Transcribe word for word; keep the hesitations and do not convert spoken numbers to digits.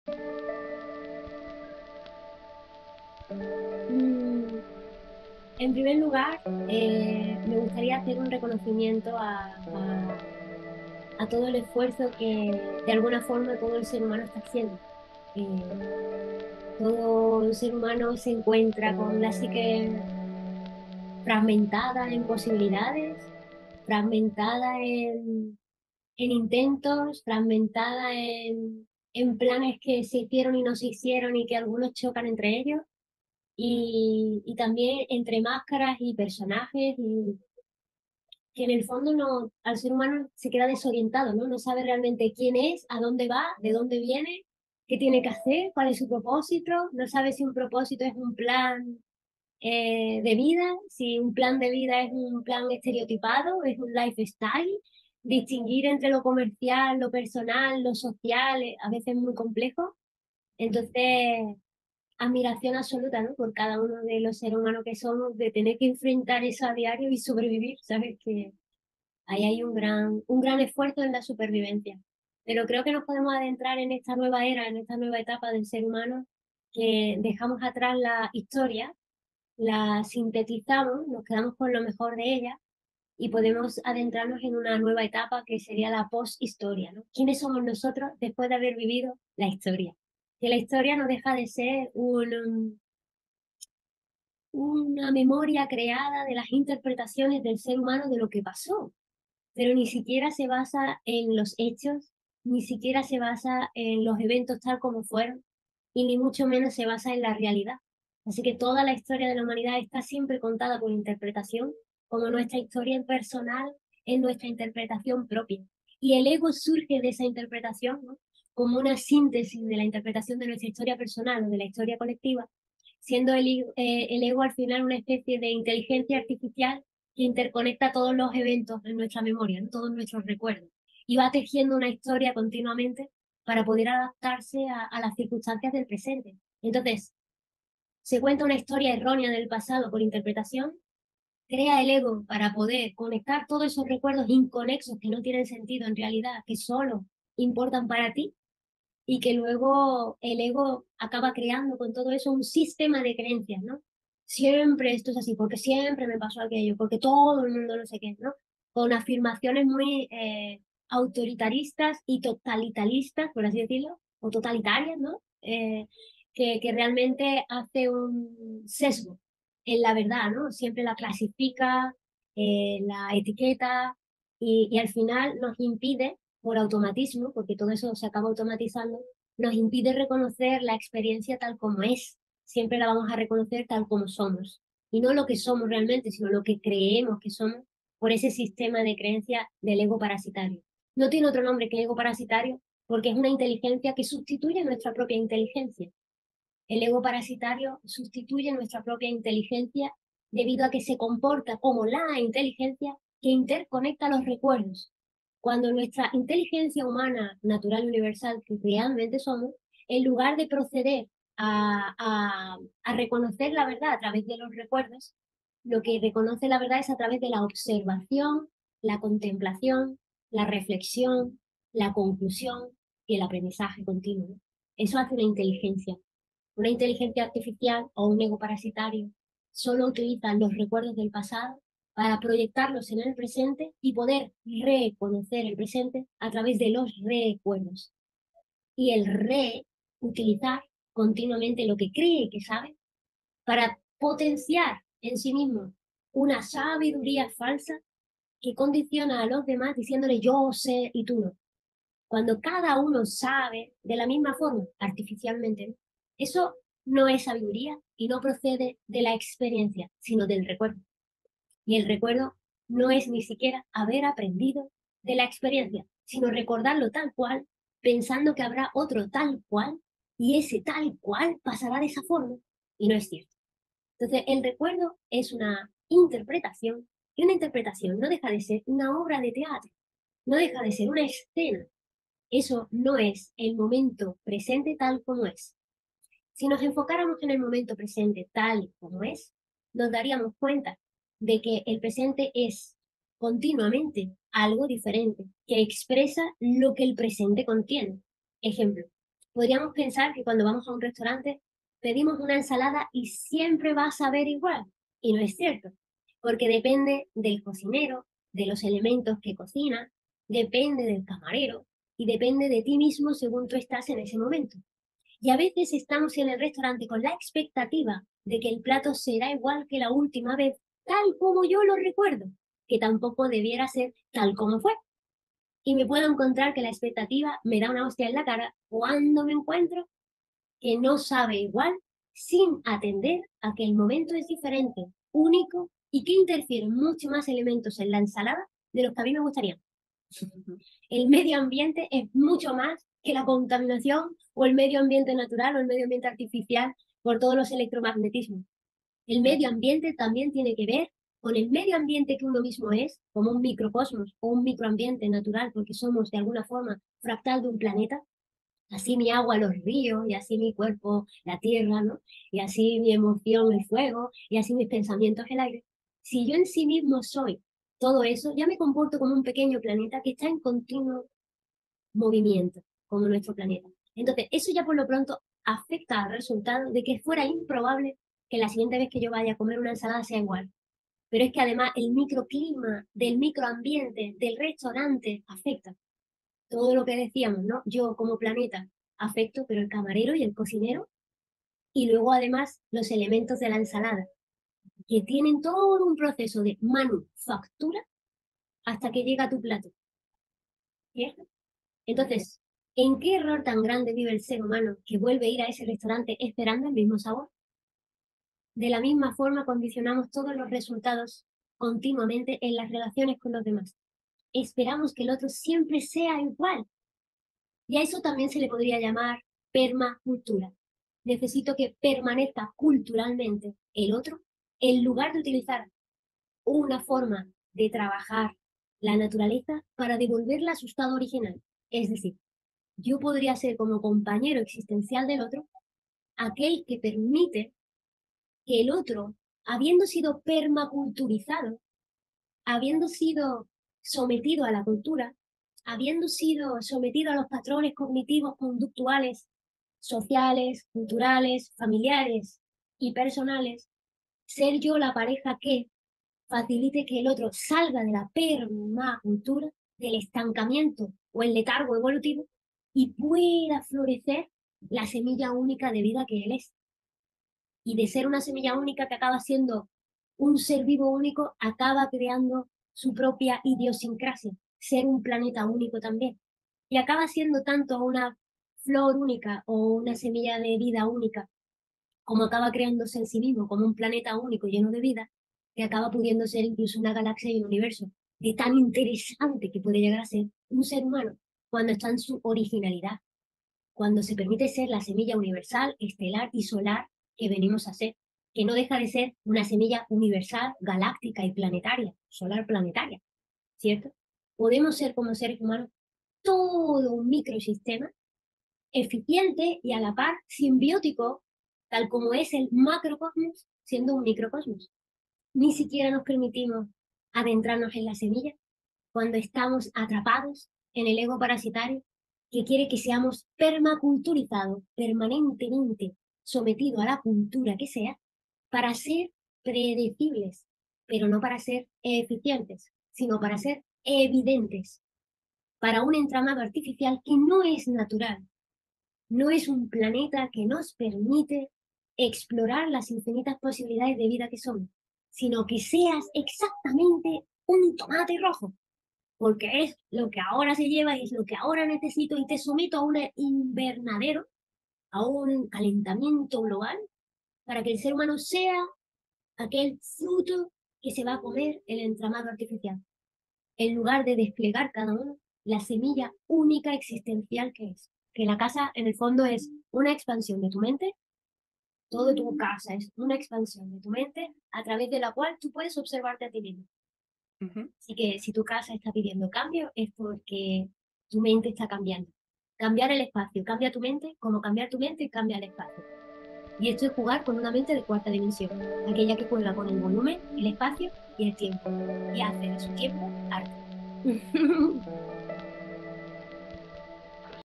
Mm, en primer lugar, eh, me gustaría hacer un reconocimiento a, a- a todo el esfuerzo que de alguna forma todo el ser humano está haciendo. Eh, Todo el ser humano se encuentra con la psique fragmentada en posibilidades, fragmentada en, en intentos, fragmentada en, en planes que se hicieron y no se hicieron y que algunos chocan entre ellos, y, y también entre máscaras y personajes, y que en el fondo no, al ser humano se queda desorientado, ¿no? No sabe realmente quién es, a dónde va, de dónde viene, qué tiene que hacer, cuál es su propósito, no sabe si un propósito es un plan eh, de vida, si un plan de vida es un plan estereotipado, es un lifestyle. Distinguir entre lo comercial, lo personal, lo social, eh, a veces es muy complejo. Entonces, admiración absoluta, ¿no? Por cada uno de los seres humanos que somos, de tener que enfrentar eso a diario y sobrevivir, ¿sabes? Que ahí hay un gran, un gran esfuerzo en la supervivencia. Pero creo que nos podemos adentrar en esta nueva era, en esta nueva etapa del ser humano, que dejamos atrás la historia, la sintetizamos, nos quedamos con lo mejor de ella y podemos adentrarnos en una nueva etapa que sería la posthistoria, ¿no? ¿Quiénes somos nosotros después de haber vivido la historia? Que la historia no deja de ser un, una memoria creada de las interpretaciones del ser humano de lo que pasó, pero ni siquiera se basa en los hechos, ni siquiera se basa en los eventos tal como fueron, y ni mucho menos se basa en la realidad. Así que toda la historia de la humanidad está siempre contada por interpretación, como nuestra historia personal es nuestra interpretación propia. Y el ego surge de esa interpretación, ¿no? Como una síntesis de la interpretación de nuestra historia personal o de la historia colectiva, siendo el, eh, el ego al final una especie de inteligencia artificial que interconecta todos los eventos en nuestra memoria, ¿no? Todos nuestros recuerdos, y va tejiendo una historia continuamente para poder adaptarse a, a las circunstancias del presente. Entonces, se cuenta una historia errónea del pasado por interpretación, crea el ego para poder conectar todos esos recuerdos inconexos que no tienen sentido en realidad, que solo importan para ti, y que luego el ego acaba creando con todo eso un sistema de creencias, ¿no? Siempre esto es así, porque siempre me pasó aquello, porque todo el mundo no sé qué, ¿no? Con afirmaciones muy eh, autoritaristas y totalitaristas, por así decirlo, o totalitarias, ¿no? Eh, que, que realmente hace un sesgo en la verdad, ¿no? Siempre la clasifica, eh, la etiqueta, y, y al final nos impide por automatismo, porque todo eso se acaba automatizando, nos impide reconocer la experiencia tal como es. Siempre la vamos a reconocer tal como somos. Y no lo que somos realmente, sino lo que creemos que somos por ese sistema de creencia del ego parasitario. No tiene otro nombre que ego parasitario porque es una inteligencia que sustituye nuestra propia inteligencia. El ego parasitario sustituye nuestra propia inteligencia debido a que se comporta como la inteligencia que interconecta los recuerdos. Cuando nuestra inteligencia humana, natural y universal, que realmente somos, en lugar de proceder a, a, a reconocer la verdad a través de los recuerdos, lo que reconoce la verdad es a través de la observación, la contemplación, la reflexión, la conclusión y el aprendizaje continuo. Eso hace una inteligencia. Una inteligencia artificial o un ego parasitario solo utilizan los recuerdos del pasado para proyectarlos en el presente y poder reconocer el presente a través de los recuerdos. Y el reutilizar continuamente lo que cree que sabe para potenciar en sí mismo una sabiduría falsa que condiciona a los demás diciéndole yo sé y tú no. Cuando cada uno sabe de la misma forma, artificialmente, ¿no? Eso no es sabiduría y no procede de la experiencia, sino del recuerdo. Y el recuerdo no es ni siquiera haber aprendido de la experiencia, sino recordarlo tal cual, pensando que habrá otro tal cual, y ese tal cual pasará de esa forma. Y no es cierto. Entonces, el recuerdo es una interpretación, y una interpretación no deja de ser una obra de teatro, no deja de ser una escena. Eso no es el momento presente tal como es. Si nos enfocáramos en el momento presente tal como es, nos daríamos cuenta de que el presente es continuamente algo diferente, que expresa lo que el presente contiene. Ejemplo, Podríamos pensar que cuando vamos a un restaurante pedimos una ensalada y siempre va a saber igual. Y no es cierto, porque depende del cocinero, de los elementos que cocina, depende del camarero y depende de ti mismo según tú estás en ese momento. Y a veces estamos en el restaurante con la expectativa de que el plato será igual que la última vez, tal como yo lo recuerdo, que tampoco debiera ser tal como fue. Y me puedo encontrar que la expectativa me da una hostia en la cara cuando me encuentro que no sabe igual sin atender a que el momento es diferente, único y que interfieren mucho más elementos en la ensalada de los que a mí me gustaría. El medio ambiente es mucho más que la contaminación o el medio ambiente natural o el medio ambiente artificial por todos los electromagnetismos. El medio ambiente también tiene que ver con el medio ambiente que uno mismo es, como un microcosmos o un microambiente natural, porque somos de alguna forma fractal de un planeta. Así mi agua, los ríos, y así mi cuerpo, la tierra, ¿no? Y así mi emoción, el fuego, y así mis pensamientos, el aire. Si yo en sí mismo soy todo eso, ya me comporto como un pequeño planeta que está en continuo movimiento, como nuestro planeta. Entonces, eso ya por lo pronto afecta al resultado de que fuera improbable que la siguiente vez que yo vaya a comer una ensalada sea igual. Pero es que además el microclima del microambiente del restaurante afecta. Todo lo que decíamos, ¿no? Yo como planeta afecto, pero el camarero y el cocinero, y luego además los elementos de la ensalada, que tienen todo un proceso de manufactura hasta que llega a tu plato. ¿Cierto? Entonces, ¿en qué error tan grande vive el ser humano que vuelve a ir a ese restaurante esperando el mismo sabor? De la misma forma condicionamos todos los resultados continuamente en las relaciones con los demás. Esperamos que el otro siempre sea igual. Y a eso también se le podría llamar permacultura. Necesito que permanezca culturalmente el otro en lugar de utilizar una forma de trabajar la naturaleza para devolverla a su estado original. Es decir, yo podría ser como compañero existencial del otro aquel que permite que el otro, habiendo sido permaculturizado, habiendo sido sometido a la cultura, habiendo sido sometido a los patrones cognitivos conductuales, sociales, culturales, familiares y personales, ser yo la pareja que facilite que el otro salga de la permacultura, del estancamiento o el letargo evolutivo y pueda florecer la semilla única de vida que él es. Y de ser una semilla única que acaba siendo un ser vivo único, acaba creando su propia idiosincrasia, ser un planeta único también. Y acaba siendo tanto una flor única o una semilla de vida única, como acaba creándose en sí mismo como un planeta único lleno de vida, que acaba pudiendo ser incluso una galaxia y un universo, de tan interesante que puede llegar a ser un ser humano cuando está en su originalidad, cuando se permite ser la semilla universal, estelar y solar que venimos a ser, que no deja de ser una semilla universal, galáctica y planetaria, solar planetaria, ¿cierto? Podemos ser como seres humanos todo un microsistema eficiente y a la par simbiótico, tal como es el macrocosmos, siendo un microcosmos. Ni siquiera nos permitimos adentrarnos en la semilla cuando estamos atrapados en el ego parasitario que quiere que seamos permaculturizados, permanentemente sometidos a la cultura que sea, para ser predecibles, pero no para ser eficientes, sino para ser evidentes, para un entramado artificial que no es natural, no es un planeta que nos permite explorar las infinitas posibilidades de vida que somos, sino que seas exactamente un tomate rojo, porque es lo que ahora se lleva y es lo que ahora necesito y te someto a un invernadero, a un calentamiento global, para que el ser humano sea aquel fruto que se va a comer el entramado artificial, en lugar de desplegar cada uno la semilla única existencial que es. Que la casa, en el fondo, es una expansión de tu mente, todo tu casa es una expansión de tu mente a través de la cual tú puedes observarte a ti mismo. Ujú. Así que si tu casa está pidiendo cambio es porque tu mente está cambiando. Cambiar el espacio, cambia tu mente, como cambiar tu mente, cambia el espacio. Y esto es jugar con una mente de cuarta dimensión, aquella que juega con el volumen, el espacio y el tiempo, y hace de su tiempo arte.